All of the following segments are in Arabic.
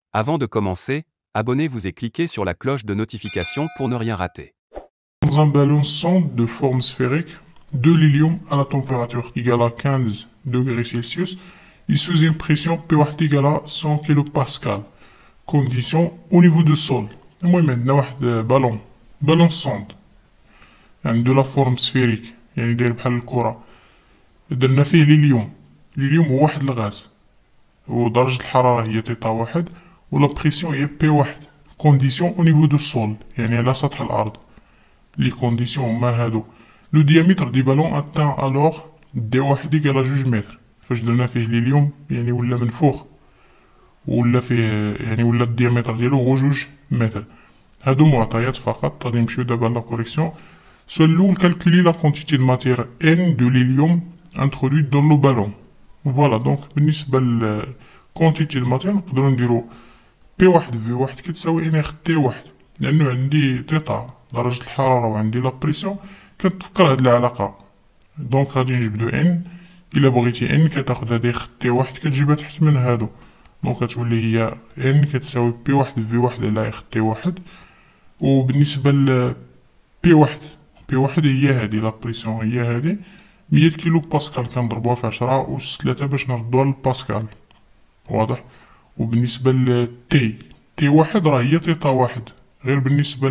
Avant de commencer, abonnez-vous et cliquez sur la cloche de notification pour ne rien rater. Dans un ballon sonde de forme sphérique, de l'hélium à la température égale à 15 degrés Celsius et sous une pression P1 égale à 100 kPa. Condition au niveau du sol. المهم عندنا واحد بالون sonde عنده لا فورم سفيريك يعني داير بحال الكرة. درنا فيه الهيليوم هو واحد الغاز ودرجة الحرارة هي تيتا واحد و لا بريسيون هي بي واحد. كونديسيون او نيفو دو سول يعني على سطح الأرض. لي كونديسيون هما هادو. لو دياميتر دي بالون اتان الوغ دي واحد إيكالا جوج متر. فاش درنا فيه الهيليوم يعني ولا منفوخ ولا فيه يعني ولا الدياميتر ديالو هو جوج متر. هادو معطيات فقط. غادي نمشيو دابا لا كوريكسيون. السؤال الأول كالكولي لا كونتيتي دو ماتير ان دو ليليوم انترودويت دون لو بالون. فوالا دونك بالنسبة ل كونتيتي دو ماتير نقدرو نديرو بي واحد في واحد كتساوي ان اخ تي واحد، لأنو عندي تيتا درجة الحرارة وعندي لا بريسيون كتفكر هاد العلاقة. دونك غادي نجبدو ان. إلا بغيتي ان كتاخد هادي اخ تي واحد كتجيبها تحت من هادو. دونك كتولي هي ان كتساوي بي واحد في واحد على اخ تي واحد. وبالنسبة ل بي واحد هي هادي لا بريسيون هي هادي 100 كيلو باسكال كنضربوها في 10 أس 3 باش نردوها للباسكال. واضح. وبالنسبة تي واحد راه هي تيتا واحد. غير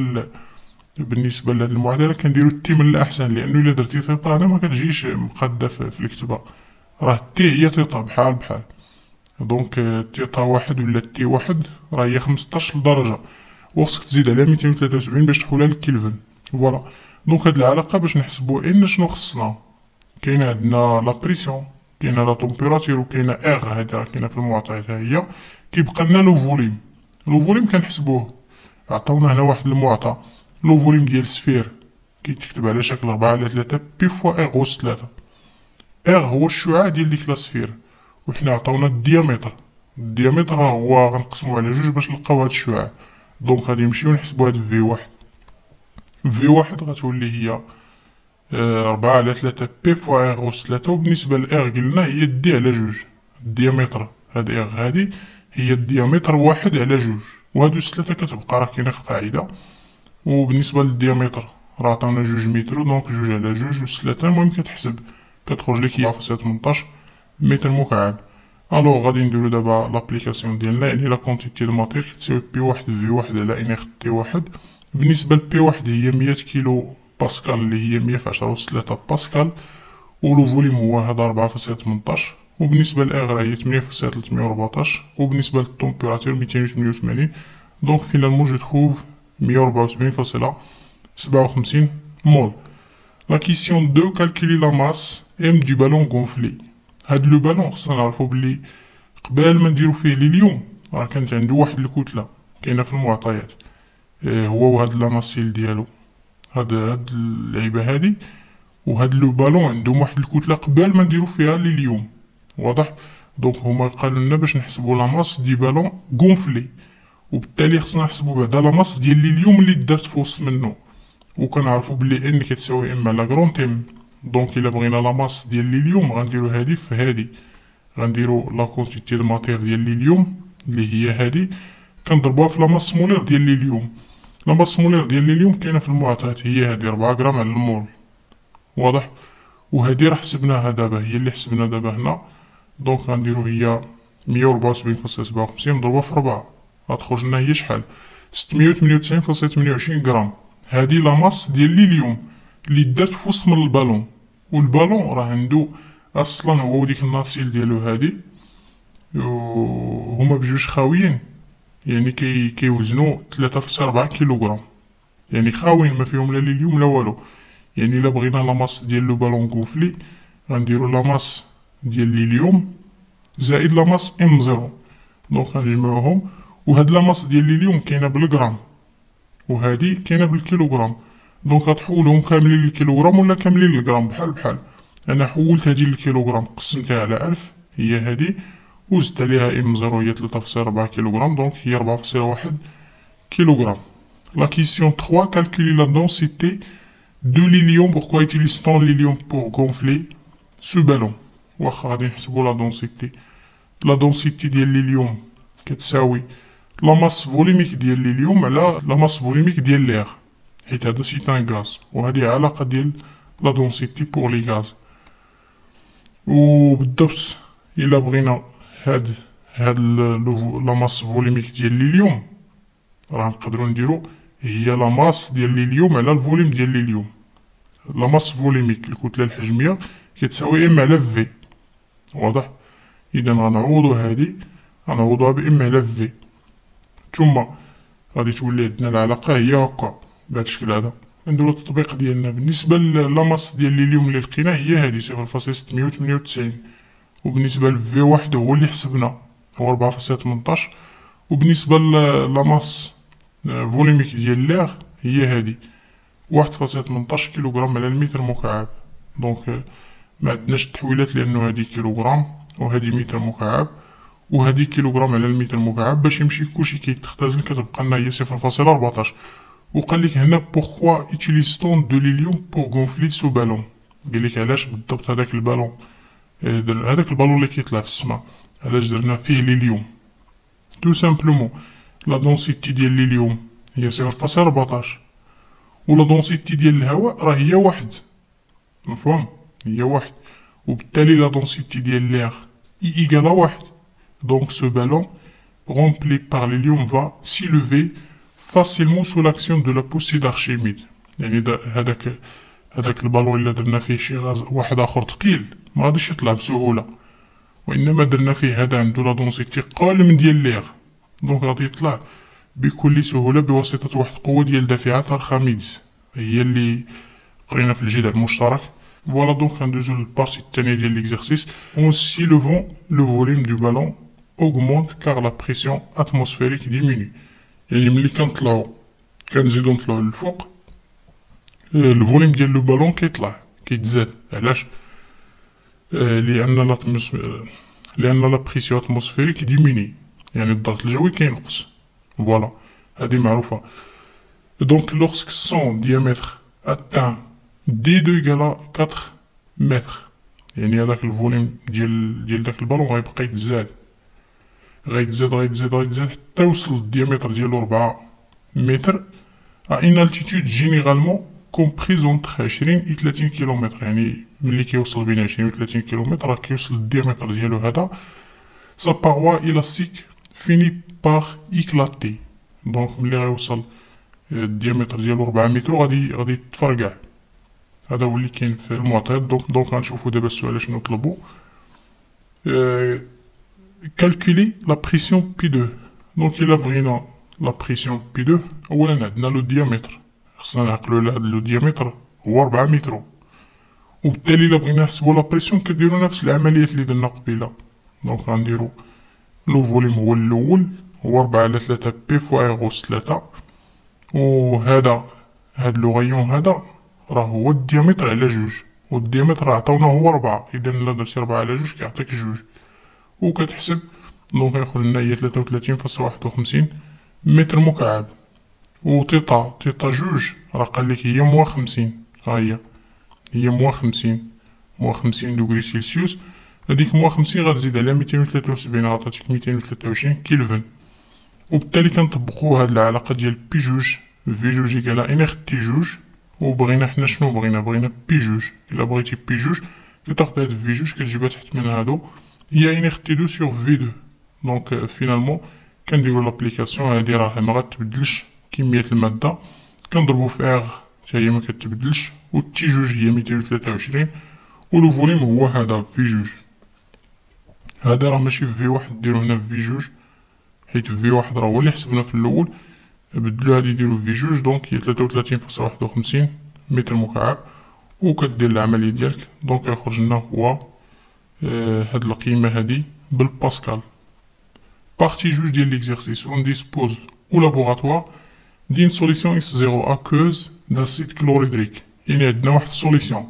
بالنسبة لهاد المعادلة كنديرو تي من الأحسن، لأنو إلا درتي تيتا هنا مكتجيش مقادة في الكتبة. راه تي هي تيتا بحال. دونك تيتا واحد ولا تي واحد راه هي 15 درجة، وخصك تزيد عليها 273 باش تحولها للكلفن. فوالا. دونك هاد العلاقة باش نحسبو ان شنو خصنا. كاين عندنا لا بريسيون، كاينه لا تومبيراتور، وكاينه اغ هادي راه كاينه في المعطيات ها هي. كيبقى لنا لو فوليم. لو فوليم كنحسبوه. عطاونا هنا واحد المعطى. لو فوليم ديال سفير كيتكتب على شكل 4/3 بي فوا اغ أس 3. اغ هو الشعاع ديال ديك لا سفير، وحنا عطاونا الديامتر. الديامتر هو غنقسمو على جوج باش نلقاو هاد الشعاع. دونك غادي نمشيو نحسبو هاد في واحد. في واحد غتولي هي 4/3 بي فوا اغ أس 3. وبالنسبة لاغ قلنا هي دي على جوج. الديامتر هاد اغ هادي هي الديامتر 1/2. وهادو 3 كتبقى راه كاينة في القاعدة. وبالنسبة للديامتر راه عطاونا جوج متر، دونك جوج على جوج أس 3. المهم كتحسب كتخرج لك هي 18 متر مكعب. الوغ غادي نديرو دابا لابليكاسيون ديالنا، يعني لا كونتيتي دو ماتير كتساوي بي واحد في واحد على ان اخ تي واحد. بالنسبة لبي واحد هي 100 كيلو باسكال اللي هي 100 في 10 أس 3 باسكال. ولو فوليم هو هذا 4/18. وبالنسبة للإغ راه هي 8/314. وبالنسبة للتومبيراتور 288. دونك فينالمون جو تخوف 184.57 مول. لا كيسيون دو كالكولي لا ماس ام دو بالون غونفلي. هاد لو بالون خصنا نعرفو بلي قبل ما نديرو فيه ليليوم راه كانت عندو واحد الكتلة كاينة في المعطيات. هو وهاد لاماسيل ديالو. هاد اللعيبة هادي وهاد لو بالون عندهم واحد الكتلة قبل ما نديرو فيها ليليوم. واضح. دونك هما قالو لنا باش نحسبو لا ماس دي بالون غونفلي، وبالتالي خصنا نحسبو بعدا لا ماس ديال ليليوم اللي دارت في وسط منو. وكنعرفو بلي ان كتساوي ام على كرونت ام. دونك الا بغينا لا ماس ديال ليليوم غنديرو هادي في هادي. غنديرو لا كونتيتي دو ماتير ديال ليليوم اللي هي هادي كنضربوها في لا ماس مولير ديال ليليوم. لا ماس مولير ديال ليليوم كاينه في المعطيات هي هادي 4 غرام على المول. واضح. وهادي راه حسبناها دابا، هي اللي حسبنا دابا هنا. دونك غنديرو هي 174.57 مضروبة في 4 غتخرج لنا هي شحال 698.28 غرام. هادي لا ماس ديال ليليوم اللي دات في وسط من البالون. والبالون راه عندو اصلا هو وديك الناسيل ديالو هادي هما بجوج خاويين، يعني كيوزنو 3.4 كيلوغرام. يعني خاوين ما فيهم لا ليليوم لا والو. يعني الا بغينا لا ماس ديال لو بالون غوفلي غنديرو لا ماس ديال ليليوم زائد لا ماس ام زيرو. دونك غنجمعوهم. وهاد لا ماس ديال ليليوم كاينه بالغرام وهادي كاينه بالكيلوغرام. دونك غتحولهم كاملين للكيلوغرام ولا كاملين للغرام بحال. انا حولت هادي للكيلوغرام قسمتها على 1000 هي هادي، وزدت عليها ام زيرو هي 3.4 كيلوغرام. دونك هي 4.1 كيلوغرام. La question 3, calculer la densité de l'hélium. Pourquoi utilise-t-on l'hélium pour gonfler ce ballon? واخا غادي نحسبو لا densité. La densité ديال l'hélium كتساوي لا ماس فوليميك ديال ليليوم على لا ماس فوليميك ديال ليغ، حيت هذا سي ان غاز، وهذه علاقة ديال لا دونسيتي بور لي غاز. وبالضبط إلا بغينا هاد لا ماس فوليميك ديال ليليوم، راه نقدرو نديرو هي لا ماس ديال ليليوم على الفوليم ديال ليليوم. لا ماس فوليميك الكتلة الحجمية كتساوي ام على في، واضح؟ إذا غنعوضو هادي، غنعوضوها بام على في، ثم غادي تولي عندنا العلاقة هي هكا بهاد الشكل هذا. نديرو التطبيق ديالنا بالنسبة للاماس ديال ليليوم اللي لقينا هي هادي 0.698، وبالنسبة لفي واحد هو اللي حسبنا هو 4.18، وبالنسبة للاماس فوليميك ديال ليغ هي هادي 1.18 كيلوغرام على المتر مكعب. دونك ما عندناش التحويلات لأنه هادي كيلوغرام وهادي متر مكعب وهادي كيلوغرام على المتر مكعب، باش يمشي كلشي كيتختزن كتبقى لنا هي 0.14. وقال لك هنا بوركوا utilize-t-on de l'hélium pour gonfler ce ballon، قال لك علاش بالضبط هذاك البالون، هذاك البالون اللي كيطلع في السماء علاش درنا فيه ليليوم. تو سامبلومون لا دونسيتي ديال ليليوم هي 0.14، ولا دونسيتي ديال الهواء راه هي واحد، مفهوم؟ هي واحد، وبالتالي لا دونسيتي ديال ليغ اي ايكالا واحد. دونك سو بالون rempli par l'hélium va s'élever facilement sous l'action de la poussée d'Archimède. يعني هذاك البالون اللي درنا فيه شي غاز واحد اخر ثقيل ما غاديش يطلع بسهوله، وانما درنا فيه هذا عنده لا دونسيتي قل من ديال ليغ، دونك غادي يطلع بكل سهوله بواسطه واحد القوه ديال دافعات ارخميدس هي اللي قرينا في الجدول المشترك. فوالا دونك غندوزو للبارتي الثانيه ديال ليكزارسيس. اون سيلوفون لو فوليم دو بالون augmente car la pression atmosphérique diminue. يعني ملي كنزيدو نطلعو للفوق الفوليم ديال لو بالون كيتزاد. علاش؟ لأن لا بريسيون اتموسفيريك ديميني، يعني الضغط الجوي كينقص. فوالا هادي معروفة. دونك lorsque son diamètre atteint D2 égale 4 متر، يعني هداك الفوليم ديال داك البالون غيبقى يتزاد غيتزاد حتى يوصل الديامتر ديالو 4 متر à une altitude généralement comprise entre 20 و 30 كيلومتر. يعني ملي كيوصل بين 20 و 30 كيلومتر راه كيوصل الديامتر ديالو هذا sa paroi élastique finit par éclater. دونك ملي غيوصل الديامتر ديالو 4 متر غادي يتفرقع. هذا هو اللي كاين في المعطيات. دونك غنشوفو دابا السؤال شنو طلبو. calculer la pression P2. دونك إلا بغينا لا بريسيون P2 أولا عندنا لو ديامتر، خصنا نعقلو على هاد لو ديامتر هو 4 متر، وبالتالي إلا بغينا نحسبو لا بريسيون كنديرو نفس العمليات اللي درنا قبيلة. دونك غنديرو لو فوليم هو الأول هو 4 على 3 بي فوا إيغو 3، وهاد لو غيون هذا راه هو الديامتر على جوج، والديامتر عطاونا هو 4، إذا إلا درتي 4 على جوج كيعطيك جوج، وكتحسب دونك غيخرج لنا هي 33.51 متر مكعب. و تيتا جوج راه قالك هي موان 50، ها هي موان 50 دوغري سيلسيوس. هاديك موان 50 غتزيد على 273 غتعطيك 223 كيلفن، وبالتالي كنطبقو هاد العلاقة ديال بي جوج في جوج إيكالا ان اخ تي جوج. وبغينا حنا شنو بغينا بي جوج. الا بغيتي بي جوج كتاخد هاد في جوج كتجيبها تحت من هادو هي ان اخ تي دو سور في دو. دونك فينالمون كنديرو لابليكاسيون هادي راه مغتبدلش كمية المادة، كنضربو في اغ حتى هي مكتبدلش، و تي جوج هي 223، و لو فوليم هو هذا في جوج. هذا راه ماشي في واحد ديرو هنا في جوج، حيت في واحد راه هو اللي حسبنا في الاول، بدلو هادي ديرو في جوج. دونك هي 33.51 متر مكعب، و كدير العملية ديالك. دونك يخرج لنا هو هاد القيمة هادي بالباسكال. Partie juge de l'exercice, on dispose au laboratoire d'une solution X0 aqueuse d'acide chlorhydrique. يعني عندنا واحد السوليسيون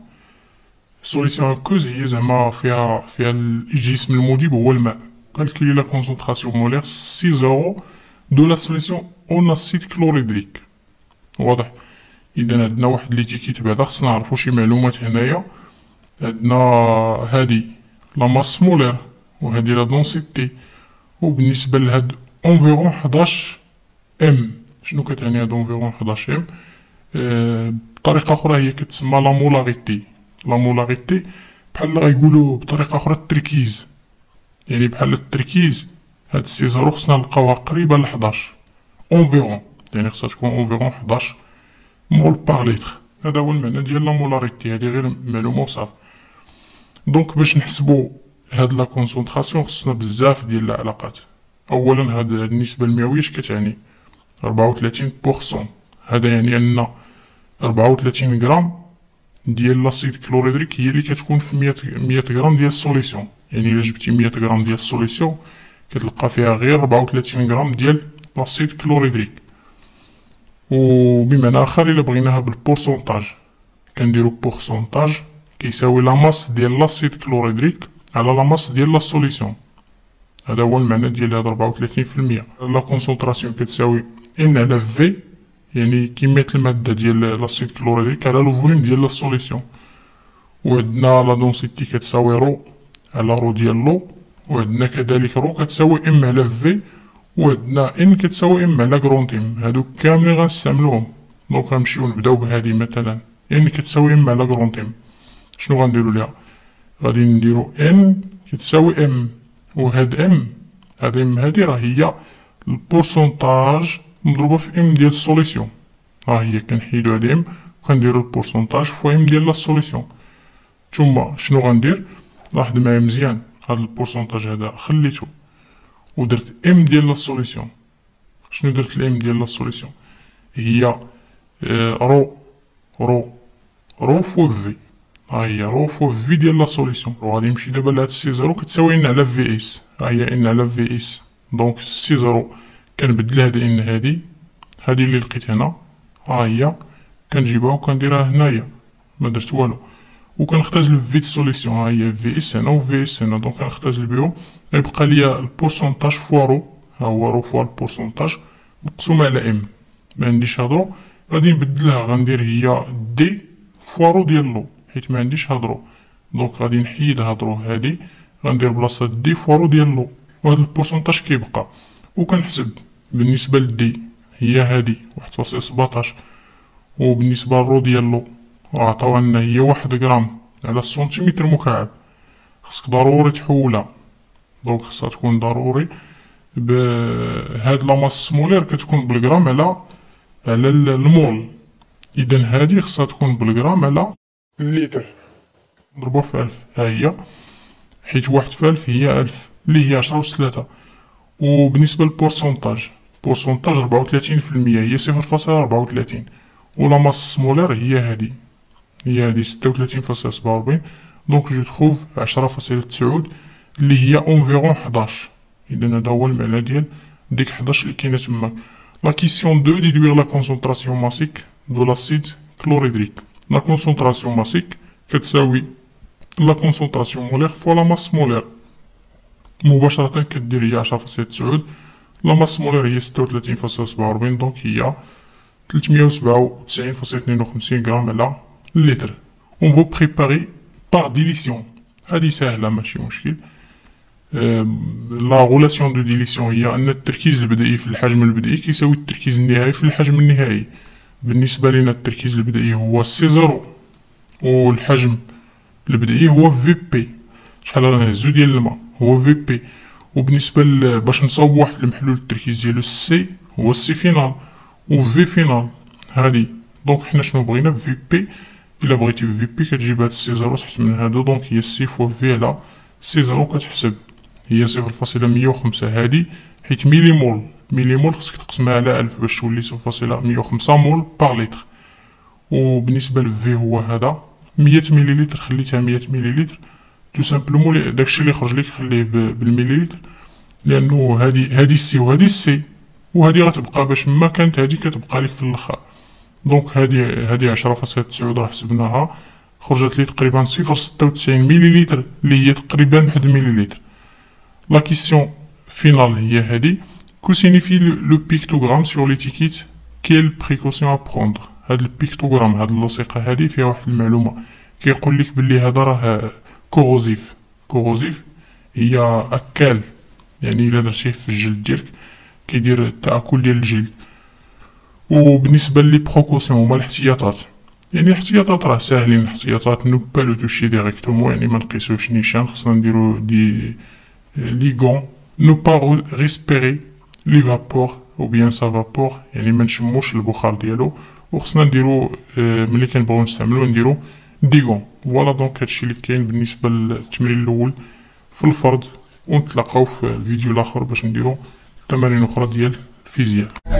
aqueuse هي زعما فيها الجسم المذيب هو الماء. calculer la concentration molaire C0 de la solution en acide chlorhydrique. واضح؟ إذا عندنا واحد ليتيكيت بعدا خصنا نعرفو شي معلومات هنايا. عندنا هادي لا ماس مولير وهادي لا دونسيتي، وبالنسبة لهاد اونفيرون 11 ام. شنو كتعني هاد اونفيرون 11 ام؟ بطريقة أخرى هي كتسمى لا مولاريتي. لا مولاريتي بحال غيقولو بطريقة أخرى التركيز، يعني بحال التركيز. هاد السيزارو خصنا نلقاوها قريبة ل11 اونفيرون، يعني خصها تكون اونفيرون 11 مول باغ لتر. هذا هو المعنى ديال لا مولاريتي، هادي غير معلومة وصافي. دونك باش نحسبو هاد لا كونسونطراسيون خصنا بزاف ديال العلاقات. أولا هاد النسبة المئوية اش كتعني؟ 34%. هذا يعني أن 34 غرام ديال لاسيد كلوريدريك هي اللي كتكون في 100 غرام ديال السوليسيون. يعني إلا جبتي 100 غرام ديال السوليسيون كتلقى فيها غير 34 غرام ديال لاسيد كلوريدريك. وبمعنى آخر إلا بغيناها بالبورسونتاج كنديرو بورسونتاج كيساوي لا ماس ديال لاسيد كلوريدريك على لا ماس ديال لا سوليسيون. هذا هو المعنى ديال هاد 34%. لا كونسونطراسيون كتساوي ان على في، يعني كمية المادة ديال لاسيد كلوريدريك على لو فوليوم ديال لا سوليسيون. وعندنا لا دونسيتي كتساوي رو على رو ديال لو، وعندنا كذلك رو كتساوي ام على في، وعندنا ان كتساوي ام على كرونتيم. هادو كاملين غنستعملوهم. دونك غنمشيو نبداو بهادي مثلا ان كتساوي ام على كرونتيم. شنو غنديرو ليها؟ غادي نديرو ان كتساوي ام، وهاد ام هاد ام هادي راه هي البورسونتاج مضروبة في ام ديال السوليسيون. ها هي كنحيدو هاد ام وكنديرو البورسونتاج في ام ديال لا سوليسيون. ثم شنو غندير؟ لاحظ معايا مزيان، هاد البورسونتاج هذا خليتو ودرت ام ديال لا سوليسيون. شنو درت الام ديال لا سوليسيون؟ هي رو رو رو فو في. ها هي رو فو في ديال لا سوليسيون. وغادي نمشي دابا لهاد سي زيرو كتساوي ان على في اس. ها هي ان على في اس. دونك سي زيرو كنبدل هاد ان هادي اللي لقيت هنا، ها هي كنجيبها وكنديرها هنايا، ما درت والو. وكنختزل في سوليسيون، ها هي في اس هنا و في اس هنا. دونك كنختزل بهم، يبقى ليا البورسونتاج فوا رو، ها هو رو فوا البورسونتاج مقسوم على ام. ما عنديش هاد رو، غادي نبدلها غندير هي دي فوا رو ديال لو، حيت ما عنديش هاد رو. دونك غادي نحيد هاد رو هادي، غندير بلاصة دي فوا رو ديال لو، وهاد البورسونتاج كيبقى. وكنحسب بالنسبة لدي هي هادي 1.17، وبالنسبة للرو ديال لو عطاوها لنا هي 1 غرام على السنتيمتر مكعب. خصك ضروري تحولها. دونك خصها تكون ضروري بهاد لا ماس مولير كتكون بالغرام على المول. اذا هادي خصها تكون بالغرام على اللتر نضربوها في 1000. ها هي حيت 1 في 1000 هي 1000 اللي هي 10 أس 3. وبالنسبة للبورسونتاج، بورسونتاج 34% هي 0.34، ولا ماس مولير هي هادي 36.47. دونك جو تخوف 10.9 اللي هي اونفيرون 11. اذا هذا هو المعنى ديال ديك 11 اللي كاينه تما. لا كيسيون 2 ديدوير لا كونسونطراسيون ماسيك دو لاسيد كلوريدريك. لا كونسونطراسيون ماسيك كتساوي لا كونسونطراسيون مولير فوا لا ماس مولير. مباشرة كدير هي 10.9، لا ماس مولير هي 36.47، دونك هي 397.52 غرام على اللتر. اون فو بريباري باغ ديليسيون. هادي ساهلة ماشي مشكل. لا غولاسيون دو ديليسيون هي ان التركيز البدئي في الحجم البدئي كيساوي التركيز النهائي في الحجم النهائي. بالنسبة لنا التركيز البدئي هو سي زيرو، والحجم البدئي هو في بي، شحال غنهزو ديال الماء هو في بي. وبالنسبة باش نصاوب واحد المحلول التركيز ديالو سي هو سي فينال و في فينال هادي. دونك حنا شنو بغينا في بي؟ الا بغيتي في بي كتجيب هاد سي زيرو تحت من هادو، دونك هي سي فوا في على سي زيرو كتحسب هي 0.105 هادي، حيت ميليمول ميليمول خصك تقسمها على 1000 باش تولي 0.105 مول باغ لتر. وبالنسبة لفي هو هذا 100 مليلتر، خليتها 100 مليلتر تو سامبلومون داكشي اللي خرج ليك خليه بالمليلتر، لانه هادي السي وهادي السي، وهادي غتبقى باش ما كانت هادي كتبقى ليك في الاخر. دونك هادي 10.9 راه حسبناها خرجت لي تقريبا 0.96 مليلتر اللي هي تقريبا 1 مليلتر. لا كيسيون فينال هي هادي. كو سينيفي لو بيكتوغرام سور ليتيكيت كيل بريكوسيون ا بروندر. هاد البيكتوغرام هاد اللصيقة هادي فيها واحد المعلومة كيقول لك بلي هذا راه كوروزيف هي اكال، يعني الا درتيه في الجلد ديالك كيدير التآكل ديال الجلد. وبالنسبة لي بروكوسيون هما الاحتياطات، يعني الاحتياطات راه ساهلين، الاحتياطات نو با لو توشي ديريكتومون، يعني ما نقيسوش نيشان، خصنا نديرو لي غون، نو با ريسبيري لي فابور او بيان سا فابور، يعني ما نشموش البخار ديالو، وخصنا نديرو ملي كنبغيو نستعملو نديرو دي غون. فوالا دونك هادشي اللي كاين بالنسبة للتمرين الاول في الفرد، ونتلاقاو في الفيديو الاخر باش نديرو تمارين اخرى ديال الفيزياء.